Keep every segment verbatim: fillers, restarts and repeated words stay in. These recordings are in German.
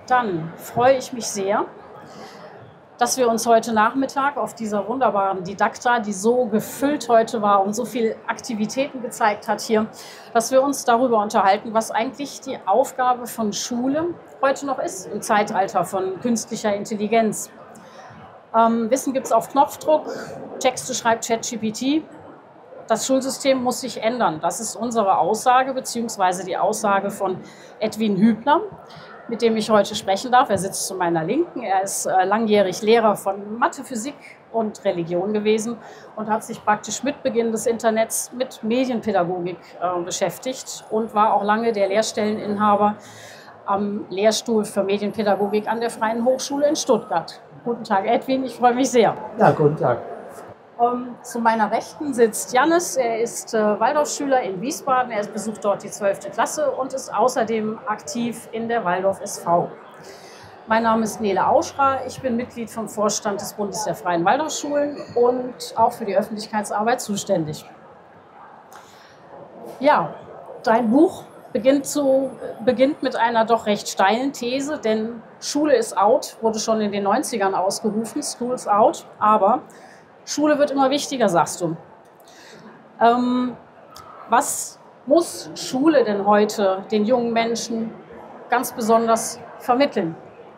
Dann freue ich mich sehr, dass wir uns heute Nachmittag auf dieser wunderbaren Didakta, die so gefüllt heute war und so viele Aktivitäten gezeigt hat hier, dass wir uns darüber unterhalten, was eigentlich die Aufgabe von Schule heute noch ist im Zeitalter von künstlicher Intelligenz. Ähm, Wissen gibt es auf Knopfdruck, Texte schreibt ChatGPT. Das Schulsystem muss sich ändern. Das ist unsere Aussage, beziehungsweise die Aussage von Edwin Hübner, mit dem ich heute sprechen darf. Er sitzt zu meiner Linken. Er ist äh, langjährig Lehrer von Mathe, Physik und Religion gewesen und hat sich praktisch mit Beginn des Internets mit Medienpädagogik äh, beschäftigt und war auch lange der Lehrstelleninhaber am Lehrstuhl für Medienpädagogik an der Freien Hochschule in Stuttgart. Guten Tag, Edwin, ich freue mich sehr. Ja, guten Tag. Um, zu meiner Rechten sitzt Jannis, er ist äh, Waldorfschüler in Wiesbaden, er besucht dort die zwölfte Klasse und ist außerdem aktiv in der Waldorf S V. Mein Name ist Nele Auschra, ich bin Mitglied vom Vorstand des Bundes der Freien Waldorfschulen und auch für die Öffentlichkeitsarbeit zuständig. Ja, dein Buch beginnt, zu, beginnt mit einer doch recht steilen These, denn Schule ist out, wurde schon in den neunzigern ausgerufen, School's out, aber Schule wird immer wichtiger, sagst du. Ähm, was muss Schule denn heute den jungen Menschen ganz besonders vermitteln?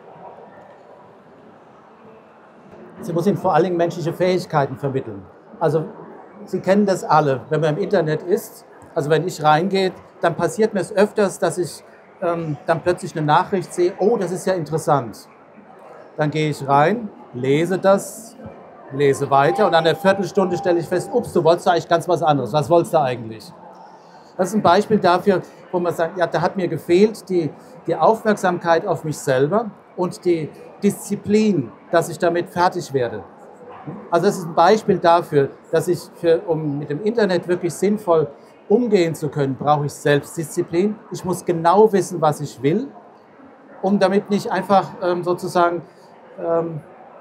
Sie muss ihnen vor allen Dingen menschliche Fähigkeiten vermitteln. Also Sie kennen das alle, wenn man im Internet ist, also wenn ich reingehe, dann passiert mir es öfters, dass ich ähm, dann plötzlich eine Nachricht sehe, oh, das ist ja interessant. Dann gehe ich rein, lese das, lese weiter und nach einer Viertelstunde stelle ich fest, ups, du wolltest eigentlich ganz was anderes. Was wolltest du eigentlich? Das ist ein Beispiel dafür, wo man sagt, ja, da hat mir gefehlt die, die Aufmerksamkeit auf mich selber und die Disziplin, dass ich damit fertig werde. Also das ist ein Beispiel dafür, dass ich, für, um mit dem Internet wirklich sinnvoll umgehen zu können, brauche ich Selbstdisziplin. Ich muss genau wissen, was ich will, um damit nicht einfach ähm, sozusagen ähm,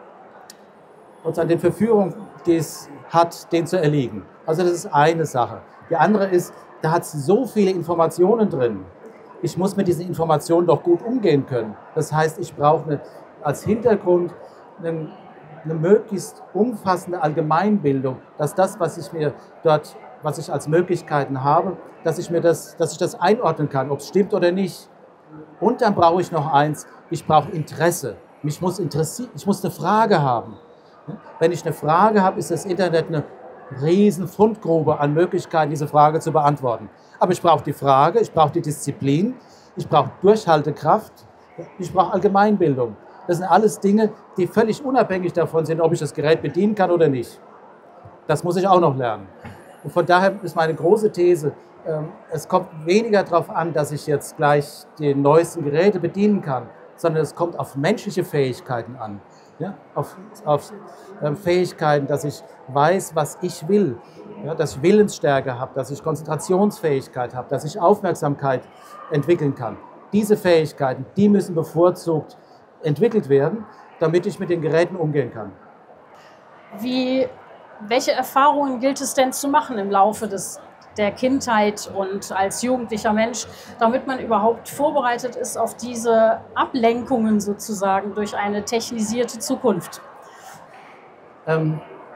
und an den Verführungen, die es hat, den zu erliegen. Also das ist eine Sache. Die andere ist, da hat es so viele Informationen drin. Ich muss mit diesen Informationen doch gut umgehen können. Das heißt, ich brauche eine, als Hintergrund eine, eine möglichst umfassende Allgemeinbildung, dass das, was ich mir dort, was ich als Möglichkeiten habe, dass ich mir das, dass ich das einordnen kann, ob es stimmt oder nicht. Und dann brauche ich noch eins, ich brauche Interesse. Mich muss interessieren, ich muss eine Frage haben. Wenn ich eine Frage habe, ist das Internet eine riesen Fundgrube an Möglichkeiten, diese Frage zu beantworten. Aber ich brauche die Frage, ich brauche die Disziplin, ich brauche Durchhaltekraft, ich brauche Allgemeinbildung. Das sind alles Dinge, die völlig unabhängig davon sind, ob ich das Gerät bedienen kann oder nicht. Das muss ich auch noch lernen. Und von daher ist meine große These, es kommt weniger darauf an, dass ich jetzt gleich die neuesten Geräte bedienen kann, sondern es kommt auf menschliche Fähigkeiten an. Ja, auf, auf ähm, Fähigkeiten, dass ich weiß, was ich will, ja, dass ich Willensstärke habe, dass ich Konzentrationsfähigkeit habe, dass ich Aufmerksamkeit entwickeln kann. Diese Fähigkeiten, die müssen bevorzugt entwickelt werden, damit ich mit den Geräten umgehen kann. Wie, welche Erfahrungen gilt es denn zu machen im Laufe des der Kindheit und als jugendlicher Mensch, damit man überhaupt vorbereitet ist auf diese Ablenkungen sozusagen durch eine technisierte Zukunft? Ähm,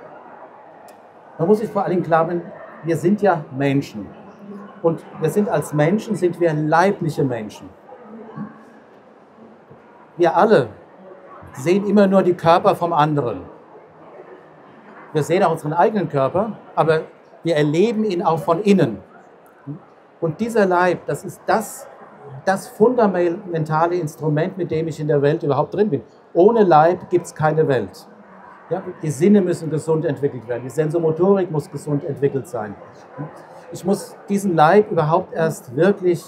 man muss sich vor allem klar machen, wir sind ja Menschen. Und wir sind als Menschen, sind wir leibliche Menschen. Wir alle sehen immer nur die Körper vom anderen. Wir sehen auch unseren eigenen Körper, aber wir erleben ihn auch von innen. Und dieser Leib, das ist das, das fundamentale Instrument, mit dem ich in der Welt überhaupt drin bin. Ohne Leib gibt es keine Welt. Ja, die Sinne müssen gesund entwickelt werden, die Sensomotorik muss gesund entwickelt sein. Ich muss diesen Leib überhaupt erst wirklich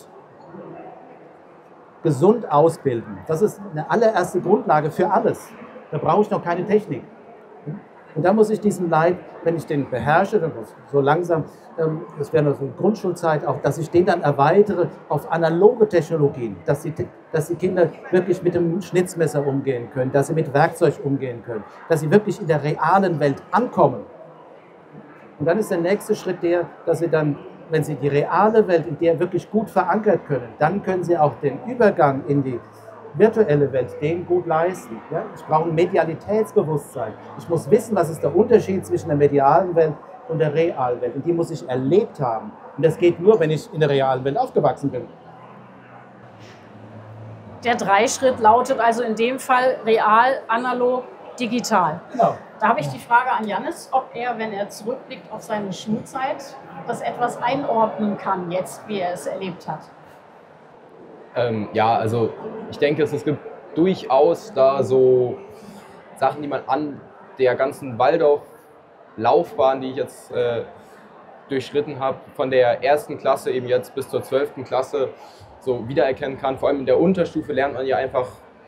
gesund ausbilden. Das ist eine allererste Grundlage für alles. Da brauche ich noch keine Technik. Und dann muss ich diesen Leib, wenn ich den beherrsche, so langsam, das wäre noch so eine Grundschulzeit, auch, dass ich den dann erweitere auf analoge Technologien, dass die, dass die Kinder wirklich mit dem Schnitzmesser umgehen können, dass sie mit Werkzeug umgehen können, dass sie wirklich in der realen Welt ankommen. Und dann ist der nächste Schritt der, dass sie dann, wenn sie die reale Welt in der wirklich gut verankert können, dann können sie auch den Übergang in die virtuelle Welt denen gut leisten. Ja? Ich brauche ein Medialitätsbewusstsein. Ich muss wissen, was ist der Unterschied zwischen der medialen Welt und der realen Welt. Und die muss ich erlebt haben. Und das geht nur, wenn ich in der realen Welt aufgewachsen bin. Der Dreischritt lautet also in dem Fall real, analog, digital. Genau. Da habe ich die Frage an Jannis, ob er, wenn er zurückblickt auf seine Schulzeit, das etwas einordnen kann, jetzt, wie er es erlebt hat. Ähm, ja, also ich denke, es, es gibt durchaus da so Sachen, die man an der ganzen Waldorf-Laufbahn, die ich jetzt äh, durchschritten habe, von der ersten Klasse eben jetzt bis zur zwölften Klasse so wiedererkennen kann. Vor allem in der Unterstufe lernt man ja einfach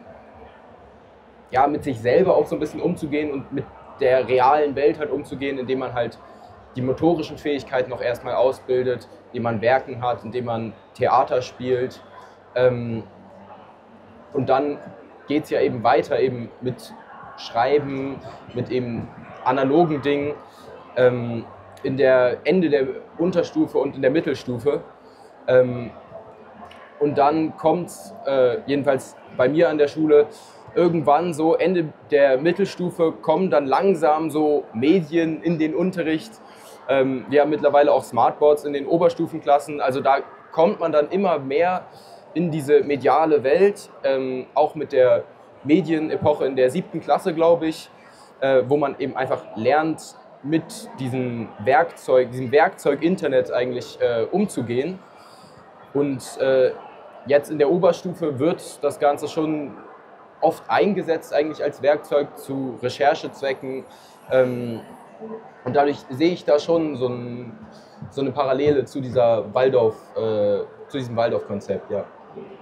ja, mit sich selber auch so ein bisschen umzugehen und mit der realen Welt halt umzugehen, indem man halt die motorischen Fähigkeiten noch erstmal ausbildet, indem man Werken hat, indem man Theater spielt. Ähm, und dann geht es ja eben weiter eben mit Schreiben, mit eben analogen Dingen ähm, in der Ende der Unterstufe und in der Mittelstufe. Ähm, und dann kommt äh, jedenfalls bei mir an der Schule irgendwann so Ende der Mittelstufe kommen dann langsam so Medien in den Unterricht. Ähm, wir haben mittlerweile auch Smartboards in den Oberstufenklassen, also da kommt man dann immer mehr in diese mediale Welt, ähm, auch mit der Medienepoche in der siebten Klasse, glaube ich, äh, wo man eben einfach lernt, mit diesem Werkzeug, diesem Werkzeug Internet eigentlich äh, umzugehen. Und äh, jetzt in der Oberstufe wird das Ganze schon oft eingesetzt eigentlich als Werkzeug zu Recherchezwecken. Ähm, und dadurch sehe ich da schon so, ein, so eine Parallele zu dieser Waldorf, äh, zu diesem Waldorf-Konzept, ja.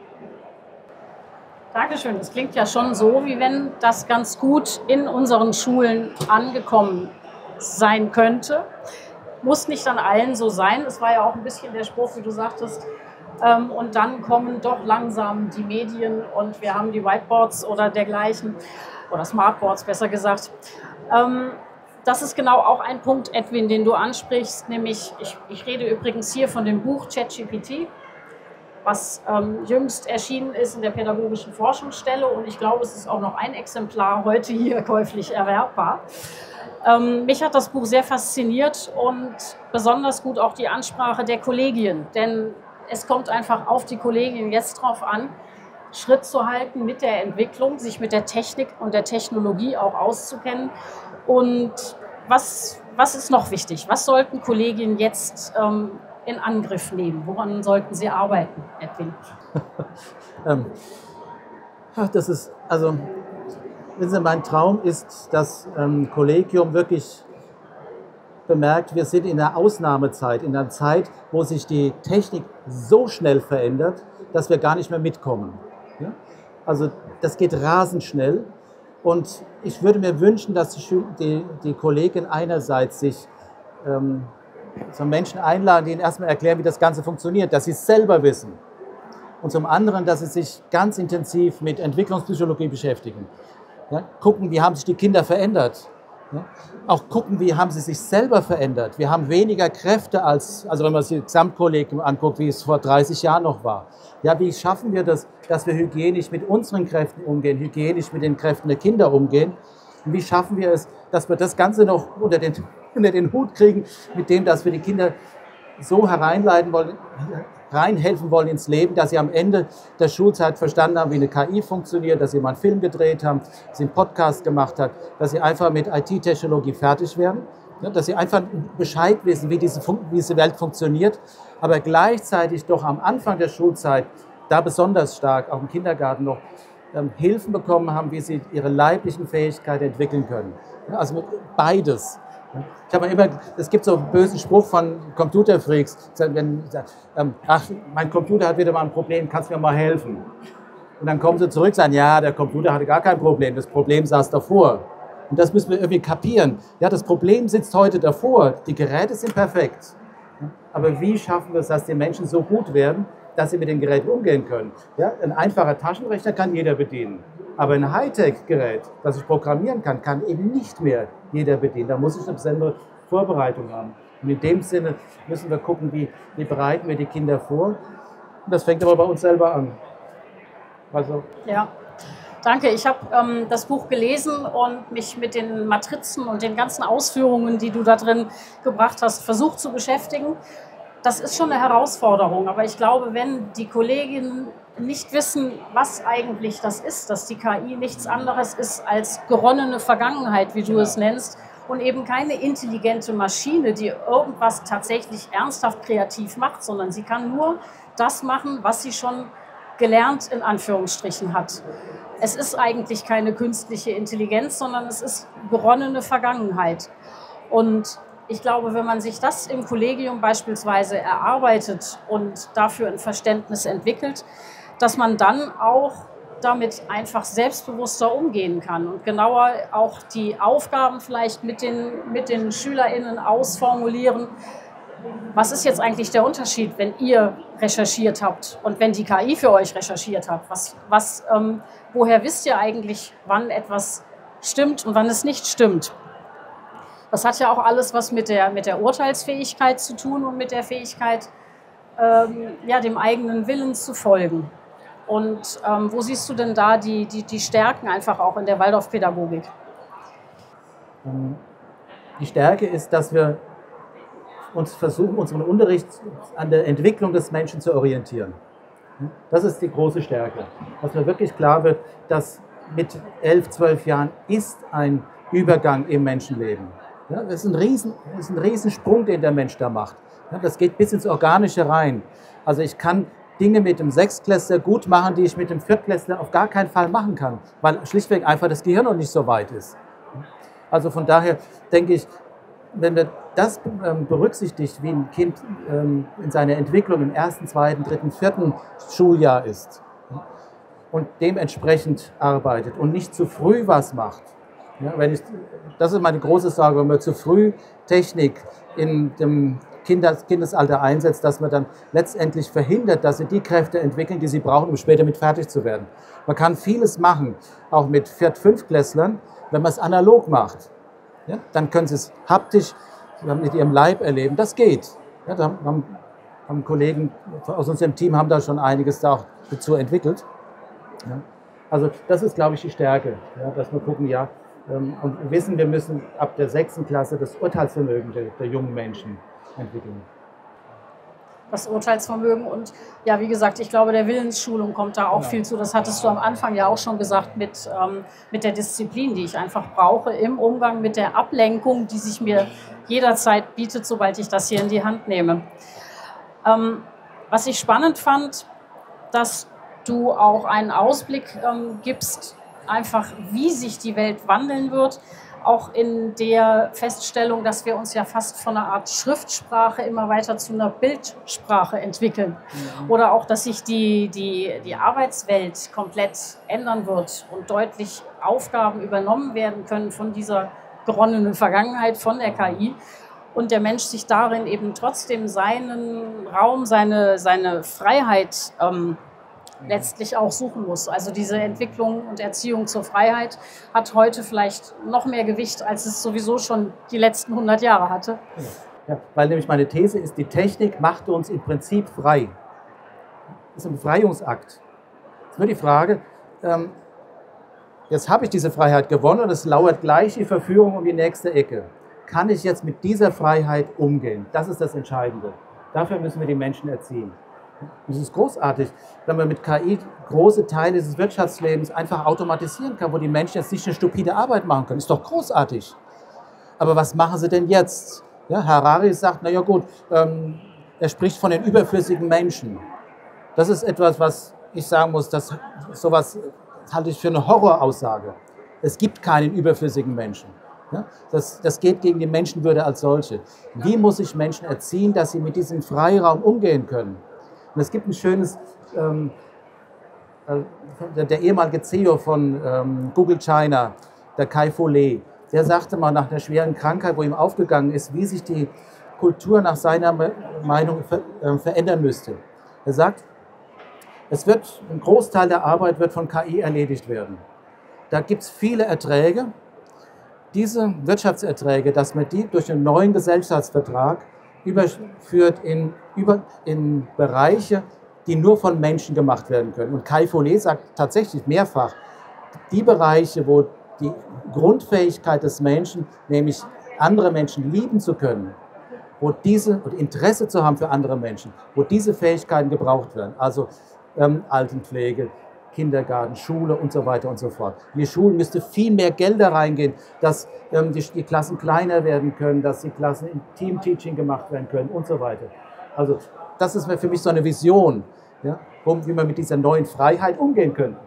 Dankeschön. Das klingt ja schon so, wie wenn das ganz gut in unseren Schulen angekommen sein könnte. Muss nicht an allen so sein. Es war ja auch ein bisschen der Spruch, wie du sagtest. Ähm, und dann kommen doch langsam die Medien und wir haben die Whiteboards oder dergleichen, oder Smartboards besser gesagt. Ähm, das ist genau auch ein Punkt, Edwin, den du ansprichst, nämlich, ich, ich rede übrigens hier von dem Buch ChatGPT, was ähm, jüngst erschienen ist in der Pädagogischen Forschungsstelle und ich glaube, es ist auch noch ein Exemplar heute hier käuflich erwerbbar. Ähm, mich hat das Buch sehr fasziniert und besonders gut auch die Ansprache der Kollegien, denn es kommt einfach auf die Kollegin jetzt drauf an, Schritt zu halten mit der Entwicklung, sich mit der Technik und der Technologie auch auszukennen. Und was, was ist noch wichtig? Was sollten Kolleginnen jetzt ähm, in Angriff nehmen? Woran sollten sie arbeiten, Edwin? ähm, das ist, also, wissen Sie, mein Traum ist, das ähm, Kollegium wirklich bemerkt, wir sind in der Ausnahmezeit, in einer Zeit, wo sich die Technik so schnell verändert, dass wir gar nicht mehr mitkommen. Ja? Also das geht rasend schnell und ich würde mir wünschen, dass die, die, die Kollegen einerseits sich ähm, so Menschen einladen, die ihnen erstmal erklären, wie das Ganze funktioniert, dass sie es selber wissen. Und zum anderen, dass sie sich ganz intensiv mit Entwicklungspsychologie beschäftigen. Ja? Gucken, wie haben sich die Kinder verändert. Ja? Auch gucken, wie haben sie sich selber verändert. Wir haben weniger Kräfte als, also wenn man sich das Gesamtkollegium anguckt, wie es vor dreißig Jahren noch war. Ja, wie schaffen wir das, dass wir hygienisch mit unseren Kräften umgehen, hygienisch mit den Kräften der Kinder umgehen? Und wie schaffen wir es, dass wir das Ganze noch unter den, unter den Hut kriegen, mit dem, dass wir die Kinder so hereinleiten wollen, reinhelfen wollen ins Leben, dass sie am Ende der Schulzeit verstanden haben, wie eine K I funktioniert, dass sie mal einen Film gedreht haben, dass sie einen Podcast gemacht haben, dass sie einfach mit I T-Technologie fertig werden, dass sie einfach Bescheid wissen, wie diese, wie diese Welt funktioniert, aber gleichzeitig doch am Anfang der Schulzeit, da besonders stark, auch im Kindergarten noch, ähm, Hilfen bekommen haben, wie sie ihre leiblichen Fähigkeiten entwickeln können. Also beides. Ich habe immer, es gibt so einen bösen Spruch von Computerfreaks, wenn, ähm, ach, mein Computer hat wieder mal ein Problem, kannst du mir mal helfen? Und dann kommen sie zurück und sagen, ja, der Computer hatte gar kein Problem, das Problem saß davor. Und das müssen wir irgendwie kapieren. Ja, das Problem sitzt heute davor, die Geräte sind perfekt. Aber wie schaffen wir es, dass die Menschen so gut werden, dass sie mit den Geräten umgehen können? Ja, ein einfacher Taschenrechner kann jeder bedienen. Aber ein Hightech-Gerät, das ich programmieren kann, kann eben nicht mehr jeder bedienen. Da muss ich eine besondere Vorbereitung haben. Und in dem Sinne müssen wir gucken, wie, wie bereiten wir die Kinder vor. Und das fängt aber bei uns selber an. Also Ja, danke. Ich habe ähm, das Buch gelesen und mich mit den Matrizen und den ganzen Ausführungen, die du da drin gebracht hast, versucht zu beschäftigen. Das ist schon eine Herausforderung, aber ich glaube, wenn die Kolleginnen nicht wissen, was eigentlich das ist, dass die K I nichts anderes ist als geronnene Vergangenheit, wie du Genau. es nennst, und eben keine intelligente Maschine, die irgendwas tatsächlich ernsthaft kreativ macht, sondern sie kann nur das machen, was sie schon gelernt in Anführungsstrichen hat. Es ist eigentlich keine künstliche Intelligenz, sondern es ist geronnene Vergangenheit. Und ich glaube, wenn man sich das im Kollegium beispielsweise erarbeitet und dafür ein Verständnis entwickelt, dass man dann auch damit einfach selbstbewusster umgehen kann und genauer auch die Aufgaben vielleicht mit den, mit den SchülerInnen ausformulieren. Was ist jetzt eigentlich der Unterschied, wenn ihr recherchiert habt und wenn die K I für euch recherchiert hat? Was, was, ähm, woher wisst ihr eigentlich, wann etwas stimmt und wann es nicht stimmt? Das hat ja auch alles was mit der, mit der Urteilsfähigkeit zu tun und mit der Fähigkeit, ähm, ja, dem eigenen Willen zu folgen. Und ähm, wo siehst du denn da die, die, die Stärken einfach auch in der Waldorfpädagogik? Die Stärke ist, dass wir uns versuchen, unseren Unterricht an der Entwicklung des Menschen zu orientieren. Das ist die große Stärke. Dass mir wirklich klar wird, dass mit elf, zwölf Jahren ist ein Übergang im Menschenleben. Ja, das ist ein Riesen, das ist ein Riesensprung, den der Mensch da macht. Ja, das geht bis ins Organische rein. Also ich kann Dinge mit dem Sechstklässler gut machen, die ich mit dem Viertklässler auf gar keinen Fall machen kann, weil schlichtweg einfach das Gehirn noch nicht so weit ist. Also von daher denke ich, wenn wir das berücksichtigt, wie ein Kind in seiner Entwicklung im ersten, zweiten, dritten, vierten Schuljahr ist und dementsprechend arbeitet und nicht zu früh was macht. Ja, wenn ich, das ist meine große Sorge, wenn man zu früh Technik in dem Kindes, Kindesalter einsetzt, dass man dann letztendlich verhindert, dass sie die Kräfte entwickeln, die sie brauchen, um später mit fertig zu werden. Man kann vieles machen, auch mit Viert-, Fünftklässlern, wenn man es analog macht. Ja, dann können sie es haptisch mit ihrem Leib erleben. Das geht. Ja, da haben, haben Kollegen aus unserem Team haben da schon einiges da auch dazu entwickelt. Ja, also das ist, glaube ich, die Stärke, ja, dass wir gucken, ja, und wissen, wir müssen ab der sechsten Klasse das Urteilsvermögen der, der jungen Menschen entwickeln. Das Urteilsvermögen und ja, wie gesagt, ich glaube, der Willensschulung kommt da auch Genau. viel zu. Das hattest du am Anfang ja auch schon gesagt mit, ähm, mit der Disziplin, die ich einfach brauche im Umgang mit der Ablenkung, die sich mir jederzeit bietet, sobald ich das hier in die Hand nehme. Ähm, was ich spannend fand, dass du auch einen Ausblick ähm, gibst, einfach wie sich die Welt wandeln wird, auch in der Feststellung, dass wir uns ja fast von einer Art Schriftsprache immer weiter zu einer Bildsprache entwickeln. Mhm. Oder auch, dass sich die, die, die Arbeitswelt komplett ändern wird und deutlich Aufgaben übernommen werden können von dieser geronnenen Vergangenheit, von der K I. Und der Mensch sich darin eben trotzdem seinen Raum, seine, seine Freiheit ähm, letztlich auch suchen muss. Also diese Entwicklung und Erziehung zur Freiheit hat heute vielleicht noch mehr Gewicht, als es sowieso schon die letzten hundert Jahre hatte. Ja, weil nämlich meine These ist, die Technik macht uns im Prinzip frei. Das ist ein Befreiungsakt. Jetzt nur die Frage, ähm, jetzt habe ich diese Freiheit gewonnen und es lauert gleich die Verführung um die nächste Ecke. Kann ich jetzt mit dieser Freiheit umgehen? Das ist das Entscheidende. Dafür müssen wir die Menschen erziehen. Und es ist großartig, wenn man mit K I große Teile des Wirtschaftslebens einfach automatisieren kann, wo die Menschen jetzt nicht eine stupide Arbeit machen können. Ist doch großartig. Aber was machen sie denn jetzt? Ja, Harari sagt, naja gut, ähm, er spricht von den überflüssigen Menschen. Das ist etwas, was ich sagen muss, das, sowas halte ich für eine Horroraussage. Es gibt keinen überflüssigen Menschen. Ja, das, das geht gegen die Menschenwürde als solche. Wie muss ich Menschen erziehen, dass sie mit diesem Freiraum umgehen können? Und es gibt ein schönes, ähm, der, der ehemalige C E O von ähm, Google China, der Kai-Fu Lee, der sagte mal nach einer schweren Krankheit, wo ihm aufgegangen ist, wie sich die Kultur nach seiner Meinung ver, äh, verändern müsste. Er sagt, es wird, ein Großteil der Arbeit wird von K I erledigt werden. Da gibt es viele Erträge. Diese Wirtschaftserträge, dass man die durch einen neuen Gesellschaftsvertrag überführt in, über, in Bereiche, die nur von Menschen gemacht werden können. Und Kai Follett sagt tatsächlich mehrfach, die Bereiche, wo die Grundfähigkeit des Menschen, nämlich andere Menschen lieben zu können, wo diese, und Interesse zu haben für andere Menschen, wo diese Fähigkeiten gebraucht werden, also ähm, Altenpflege, Kindergarten, Schule und so weiter und so fort. In die Schulen müsste viel mehr Gelder reingehen, dass ähm, die, die Klassen kleiner werden können, dass die Klassen im Team-Teaching gemacht werden können und so weiter. Also das ist für mich so eine Vision, ja, wie man mit dieser neuen Freiheit umgehen könnte.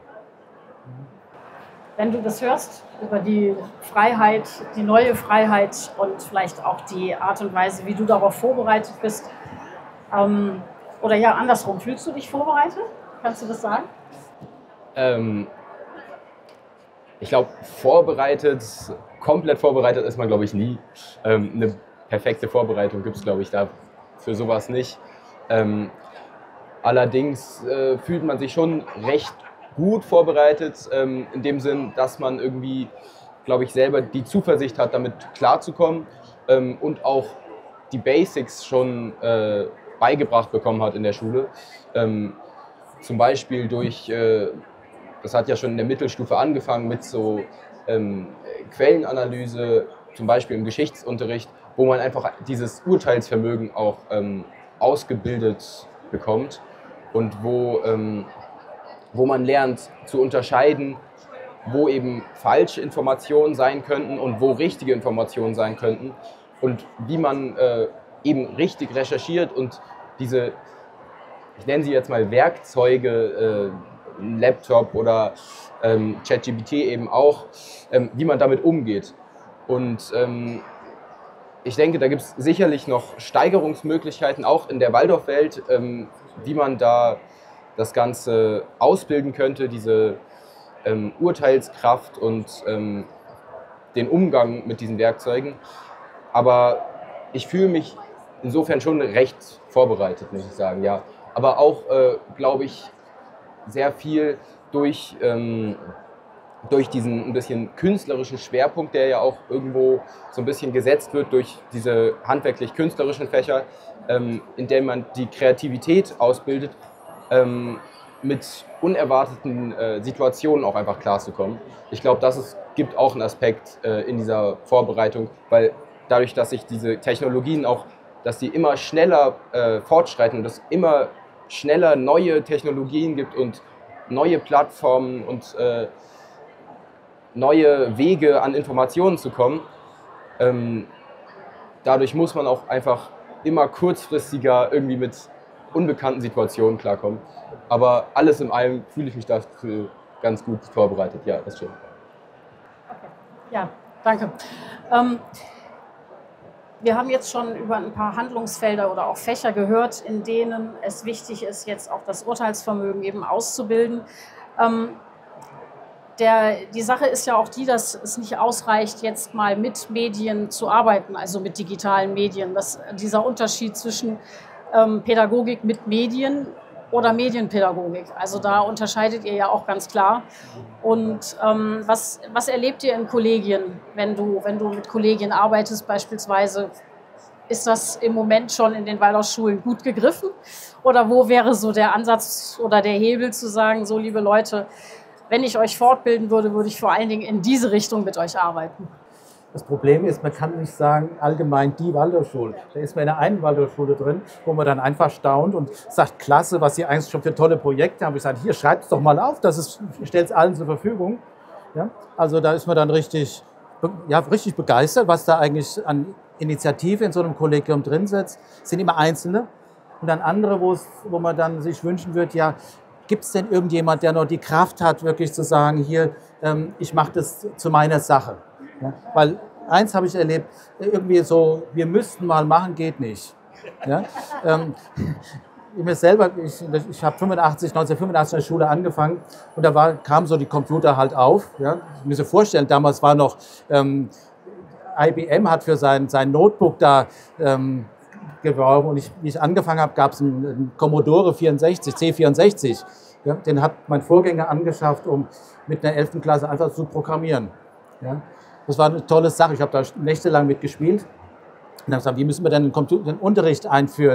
Wenn du das hörst, über die Freiheit, die neue Freiheit und vielleicht auch die Art und Weise, wie du darauf vorbereitet bist, ähm, oder ja, andersrum, fühlst du dich vorbereitet? Kannst du das sagen? Ähm, ich glaube, vorbereitet, komplett vorbereitet ist man, glaube ich, nie. Ähm, eine perfekte Vorbereitung gibt es, glaube ich, da für sowas nicht. Ähm, allerdings äh, fühlt man sich schon recht gut vorbereitet, ähm, in dem Sinn, dass man irgendwie, glaube ich, selber die Zuversicht hat, damit klarzukommen ähm, und auch die Basics schon äh, beigebracht bekommen hat in der Schule. Ähm, zum Beispiel durch, äh, das hat ja schon in der Mittelstufe angefangen mit so ähm, Quellenanalyse, zum Beispiel im Geschichtsunterricht, wo man einfach dieses Urteilsvermögen auch ähm, ausgebildet bekommt und wo, ähm, wo man lernt zu unterscheiden, wo eben falsche Informationen sein könnten und wo richtige Informationen sein könnten und wie man äh, eben richtig recherchiert und diese, ich nenne sie jetzt mal Werkzeuge, äh, Laptop oder ähm, ChatGPT eben auch, ähm, wie man damit umgeht. Und ähm, ich denke, da gibt es sicherlich noch Steigerungsmöglichkeiten, auch in der Waldorfwelt, ähm, wie man da das Ganze ausbilden könnte, diese ähm, Urteilskraft und ähm, den Umgang mit diesen Werkzeugen. Aber ich fühle mich insofern schon recht vorbereitet, muss ich sagen, ja. Aber auch, äh, glaube ich, sehr viel durch, ähm, durch diesen ein bisschen künstlerischen Schwerpunkt, der ja auch irgendwo so ein bisschen gesetzt wird durch diese handwerklich-künstlerischen Fächer, ähm, in denen man die Kreativität ausbildet, ähm, mit unerwarteten äh, Situationen auch einfach klarzukommen. Ich glaube, das ist, gibt auch einen Aspekt äh, in dieser Vorbereitung, weil dadurch, dass sich diese Technologien auch, dass die immer schneller äh, fortschreiten und es immer schneller neue Technologien gibt und neue Plattformen und äh, neue Wege an Informationen zu kommen. Ähm, dadurch muss man auch einfach immer kurzfristiger irgendwie mit unbekannten Situationen klarkommen. Aber alles in allem fühle ich mich dafür ganz gut vorbereitet. Ja, das stimmt. Okay. Ja, danke. Ähm, wir haben jetzt schon über ein paar Handlungsfelder oder auch Fächer gehört, in denen es wichtig ist, jetzt auch das Urteilsvermögen eben auszubilden. Ähm, Der, die Sache ist ja auch die, dass es nicht ausreicht, jetzt mal mit Medien zu arbeiten, also mit digitalen Medien. Das, dieser Unterschied zwischen ähm, Pädagogik mit Medien oder Medienpädagogik. Also da unterscheidet ihr ja auch ganz klar. Und ähm, was, was erlebt ihr in Kollegien, wenn du, wenn du mit Kollegien arbeitest beispielsweise? Ist das im Moment schon in den Waldorfschulen gut gegriffen? Oder wo wäre so der Ansatz oder der Hebel zu sagen, so liebe Leute, wenn ich euch fortbilden würde, würde ich vor allen Dingen in diese Richtung mit euch arbeiten? Das Problem ist, man kann nicht sagen, allgemein die Waldorfschule. Da ist man in der einen Waldorfschule drin, wo man dann einfach staunt und sagt, klasse, was Sie eigentlich schon für tolle Projekte haben. Ich sage, hier, schreibt es doch mal auf, das ist, stellt es allen zur Verfügung. Ja? Also da ist man dann richtig, ja, richtig begeistert, was da eigentlich an Initiative in so einem Kollegium drin sitzt. Es sind immer Einzelne und dann andere, wo, es, wo man dann sich wünschen wird, ja, gibt es denn irgendjemand, der noch die Kraft hat, wirklich zu sagen, hier, ähm, ich mache das zu meiner Sache? Ja? Weil eins habe ich erlebt, irgendwie so, wir müssten mal machen, geht nicht. Ja? ähm, ich mir selber, ich, ich habe neunzehnhundertfünfundachtzig in der Schule angefangen und da war, kamen so die Computer halt auf. Ja? Ich muss mir vorstellen, damals war noch, ähm, I B M hat für sein, sein Notebook da ähm, geworben und ich, wie ich angefangen habe, gab es einen, einen Commodore vierundsechzig, C vierundsechzig. Ja, den hat mein Vorgänger angeschafft, um mit einer elften Klasse einfach zu programmieren. Ja, das war eine tolle Sache. Ich habe da nächtelang mitgespielt. Und dann habe ich gesagt, wie müssen wir denn den, Computer, den Unterricht einführen,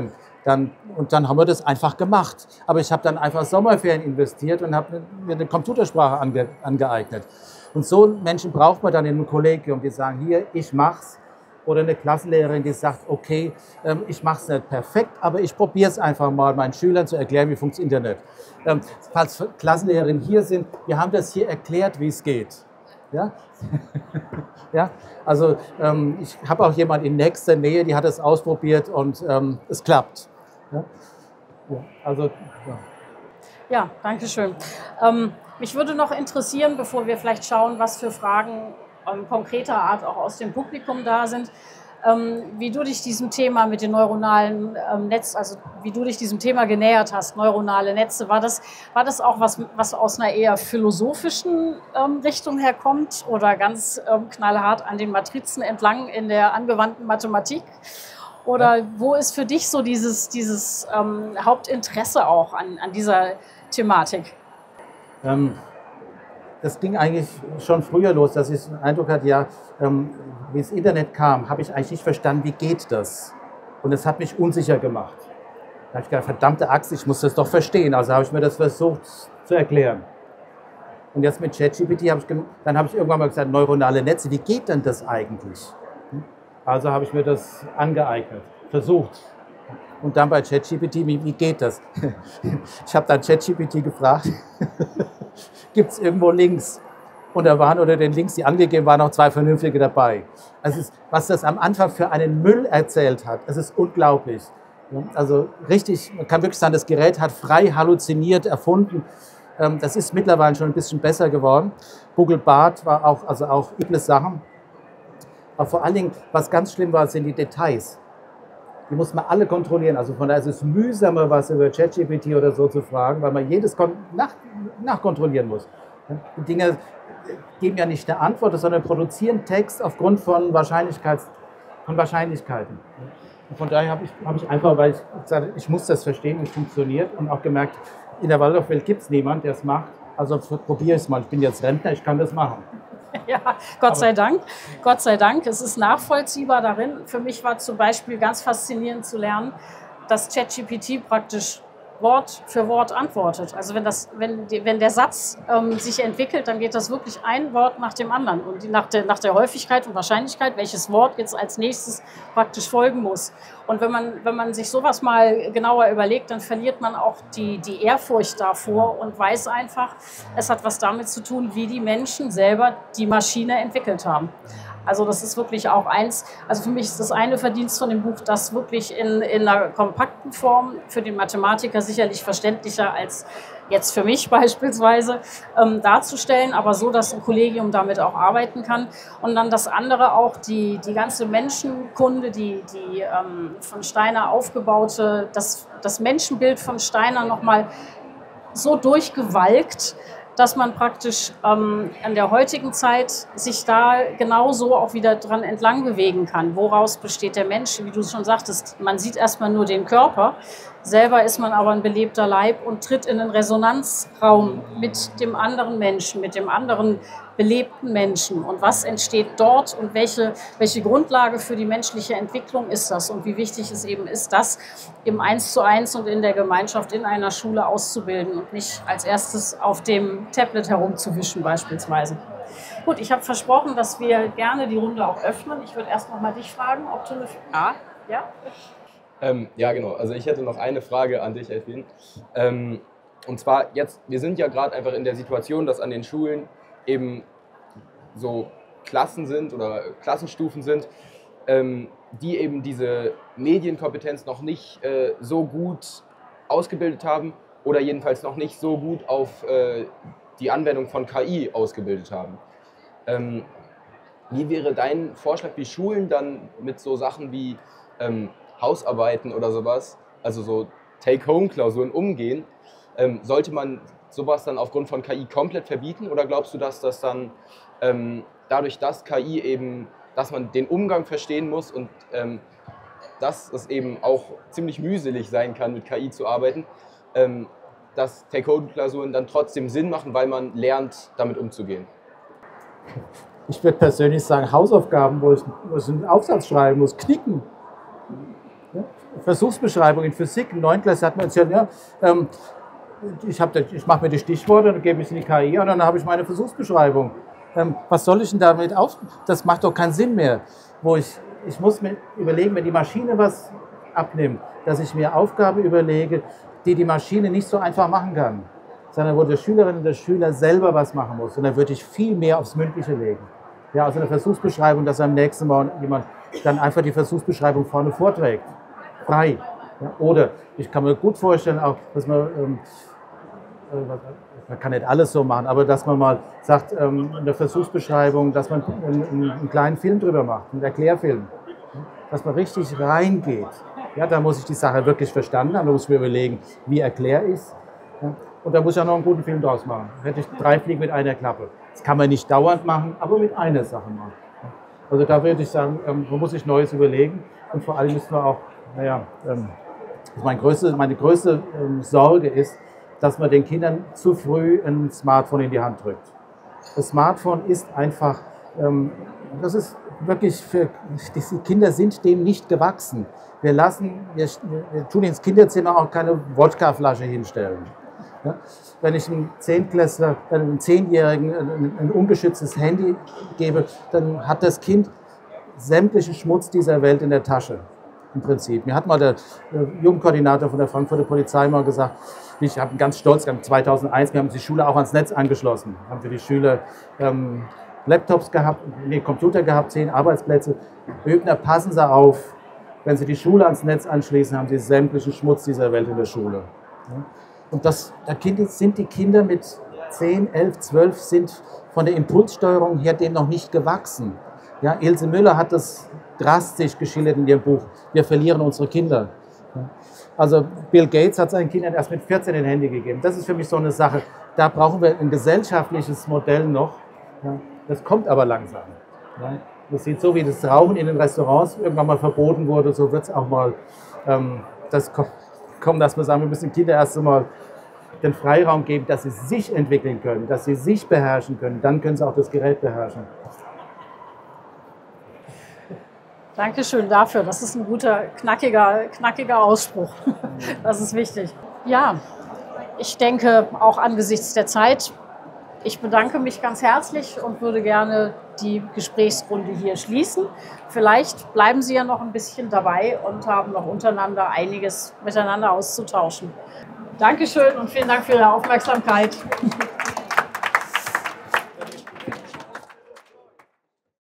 Dann, und dann haben wir das einfach gemacht. Aber ich habe dann einfach Sommerferien investiert und habe mir eine Computersprache ange, angeeignet. Und so Menschen braucht man dann in einem Kollegium, die sagen, hier, ich mach's. Oder eine Klassenlehrerin, die sagt, okay, ähm, ich mach's nicht perfekt, aber ich probiere es einfach mal, meinen Schülern zu erklären, wie funktioniert Internet. Ähm, falls Klassenlehrerinnen hier sind, wir haben das hier erklärt, wie es geht. Ja? Ja? Also ähm, ich habe auch jemanden in nächster Nähe, die hat es ausprobiert und ähm, es klappt. Ja? Ja, also, ja. Ja, danke schön. Ähm, mich würde noch interessieren, bevor wir vielleicht schauen, was für Fragen ähm, konkreter Art auch aus dem Publikum da sind, ähm, wie du dich diesem Thema mit den neuronalen ähm, Netz, also wie du dich diesem Thema genähert hast, neuronale Netze. War das, war das auch was, was aus einer eher philosophischen ähm, Richtung herkommt oder ganz ähm, knallhart an den Matrizen entlang in der angewandten Mathematik? Oder ja. Wo ist für dich so dieses, dieses ähm, Hauptinteresse auch an, an dieser Thematik? Ähm, das ging eigentlich schon früher los, dass ich den Eindruck hatte, ja, ähm, wie das Internet kam, habe ich eigentlich nicht verstanden, wie geht das? Und das hat mich unsicher gemacht. Da habe ich gedacht, verdammte Axt, ich muss das doch verstehen. Also habe ich mir das versucht zu erklären. Und jetzt mit ChatGPT habe ich, dann habe ich irgendwann mal gesagt, neuronale Netze, wie geht denn das eigentlich? Also habe ich mir das angeeignet, versucht. Und dann bei ChatGPT, wie, wie geht das? Ich habe dann ChatGPT gefragt, gibt es irgendwo Links? Und da waren unter den Links, die angegeben waren, noch zwei vernünftige dabei. Also es ist, was das am Anfang für einen Müll erzählt hat, es ist unglaublich. Also richtig, man kann wirklich sagen, das Gerät hat frei halluziniert, erfunden. Das ist mittlerweile schon ein bisschen besser geworden. Google Bard war auch, also auch üble Sachen. Aber vor allen Dingen, was ganz schlimm war, sind die Details. Die muss man alle kontrollieren. Also von daher ist es mühsamer, was über ChatGPT oder so zu fragen, weil man jedes nach, nachkontrollieren muss. Die Dinge geben ja nicht eine Antwort, sondern produzieren Text aufgrund von, Wahrscheinlichkeits, von Wahrscheinlichkeiten. Und von daher habe ich, hab ich einfach, weil ich gesagt, ich muss das verstehen, wie es funktioniert und auch gemerkt, in der Waldorfwelt gibt es niemanden, der es macht. Also probiere ich es mal. Ich bin jetzt Rentner, ich kann das machen. Ja, Gott sei Dank. Gott sei Dank. Es ist nachvollziehbar darin. Für mich war zum Beispiel ganz faszinierend zu lernen, dass ChatGPT praktisch Wort für Wort antwortet. Also wenn, das, wenn, die, wenn der Satz ähm, sich entwickelt, dann geht das wirklich ein Wort nach dem anderen. Und die, nach, der, nach der Häufigkeit und Wahrscheinlichkeit, welches Wort jetzt als nächstes praktisch folgen muss. Und wenn man, wenn man sich sowas mal genauer überlegt, dann verliert man auch die, die Ehrfurcht davor und weiß einfach, es hat was damit zu tun, wie die Menschen selber die Maschine entwickelt haben. Also das ist wirklich auch eins, also für mich ist das eine Verdienst von dem Buch, das wirklich in, in einer kompakten Form für den Mathematiker sicherlich verständlicher als jetzt für mich beispielsweise ähm, darzustellen, aber so, dass ein Kollegium damit auch arbeiten kann. Und dann das andere auch, die, die ganze Menschenkunde, die, die ähm, von Steiner aufgebaute, das, das Menschenbild von Steiner nochmal so durchgewalkt, dass man praktisch ähm, an der heutigen Zeit sich da genauso auch wieder dran entlang bewegen kann. Woraus besteht der Mensch? Wie du schon sagtest, man sieht erstmal nur den Körper, selber ist man aber ein belebter Leib und tritt in den Resonanzraum mit dem anderen Menschen, mit dem anderen belebten Menschen. Und was entsteht dort und welche, welche Grundlage für die menschliche Entwicklung ist das? Und wie wichtig es eben ist, das im Eins zu eins und in der Gemeinschaft in einer Schule auszubilden und nicht als erstes auf dem Tablet herumzuwischen beispielsweise. Gut, ich habe versprochen, dass wir gerne die Runde auch öffnen. Ich würde erst noch mal dich fragen, ob du eine... Ah, ja? Ähm, ja, genau. Also ich hätte noch eine Frage an dich, Edwin. Ähm, und zwar jetzt, wir sind ja gerade einfach in der Situation, dass an den Schulen eben so Klassen sind oder Klassenstufen sind, ähm, die eben diese Medienkompetenz noch nicht äh, so gut ausgebildet haben oder jedenfalls noch nicht so gut auf äh, die Anwendung von K I ausgebildet haben. Ähm, wie wäre dein Vorschlag, wie Schulen dann mit so Sachen wie ähm, Hausarbeiten oder sowas, also so Take-Home-Klausuren umgehen? Ähm, sollte man sowas dann aufgrund von K I komplett verbieten oder glaubst du, dass das dann ähm, dadurch, dass K I eben, dass man den Umgang verstehen muss und ähm, dass es eben auch ziemlich mühselig sein kann, mit K I zu arbeiten, ähm, dass Take-Home-Klausuren dann trotzdem Sinn machen, weil man lernt, damit umzugehen? Ich würde persönlich sagen, Hausaufgaben, wo ich, wo ich einen Aufsatz schreiben muss, knicken. Versuchsbeschreibung in Physik. Im neunten Klasse hat man erzählt, ja, ähm, ich, ich mache mir die Stichworte, dann gebe ich es in die K I und dann habe ich meine Versuchsbeschreibung. Ähm, was soll ich denn damit auf? Das macht doch keinen Sinn mehr. Wo ich, ich muss mir überlegen, wenn die Maschine was abnimmt, dass ich mir Aufgaben überlege, die die Maschine nicht so einfach machen kann, sondern wo der Schülerin und der Schüler selber was machen muss. Und dann würde ich viel mehr aufs Mündliche legen. Ja, also eine Versuchsbeschreibung, dass am nächsten Mal jemand dann einfach die Versuchsbeschreibung vorne vorträgt. Frei. Ja, oder ich kann mir gut vorstellen, auch, dass man, ähm, äh, man kann nicht alles so machen, aber dass man mal sagt, ähm, in der Versuchsbeschreibung, dass man einen, einen kleinen Film drüber macht, einen Erklärfilm. Dass man richtig reingeht. Ja, da muss ich die Sache wirklich verstanden haben, da muss ich mir überlegen, wie erkläre ich es. Ja, und da muss ich auch noch einen guten Film draus machen. Da hätte ich drei Fliegen mit einer Klappe. Das kann man nicht dauernd machen, aber mit einer Sache machen. Also da würde ich sagen, ähm, man muss sich Neues überlegen und vor allem müssen wir auch, naja, ähm, meine größte, meine größte ähm, Sorge ist, dass man den Kindern zu früh ein Smartphone in die Hand drückt. Das Smartphone ist einfach, ähm, das ist wirklich für, diese Kinder sind dem nicht gewachsen. Wir lassen, wir, wir tun ins Kinderzimmer auch keine Wodkaflasche hinstellen. Ja? Wenn ich einem Zehntklässler, einem Zehnjährigen ein, ein ungeschütztes Handy gebe, dann hat das Kind sämtlichen Schmutz dieser Welt in der Tasche. Im Prinzip. Mir hat mal der Jugendkoordinator von der Frankfurter Polizei mal gesagt, ich habe ganz stolz, zweitausendeins, wir haben die Schule auch ans Netz angeschlossen. Haben für die Schüler ähm, Laptops gehabt, nee, Computer gehabt, zehn Arbeitsplätze. Öbner, passen Sie auf, wenn Sie die Schule ans Netz anschließen, haben Sie sämtlichen Schmutz dieser Welt in der Schule. Ja? Und das, da sind die Kinder mit zehn, elf, zwölf sind von der Impulssteuerung her dem noch nicht gewachsen. Ja, Ilse Müller hat das drastisch geschildert in ihrem Buch, wir verlieren unsere Kinder. Also Bill Gates hat seinen Kindern erst mit vierzehn ein Handy gegeben. Das ist für mich so eine Sache, da brauchen wir ein gesellschaftliches Modell noch. Das kommt aber langsam. Das sieht so, wie das Rauchen in den Restaurants irgendwann mal verboten wurde, so wird es auch mal ähm, das kommen, dass wir sagen, wir müssen Kinder erst einmal den Freiraum geben, dass sie sich entwickeln können, dass sie sich beherrschen können. Dann können sie auch das Gerät beherrschen. Dankeschön dafür. Das ist ein guter, knackiger, knackiger Ausspruch. Das ist wichtig. Ja, ich denke auch angesichts der Zeit, ich bedanke mich ganz herzlich und würde gerne die Gesprächsrunde hier schließen. Vielleicht bleiben Sie ja noch ein bisschen dabei und haben noch untereinander einiges miteinander auszutauschen. Dankeschön und vielen Dank für Ihre Aufmerksamkeit.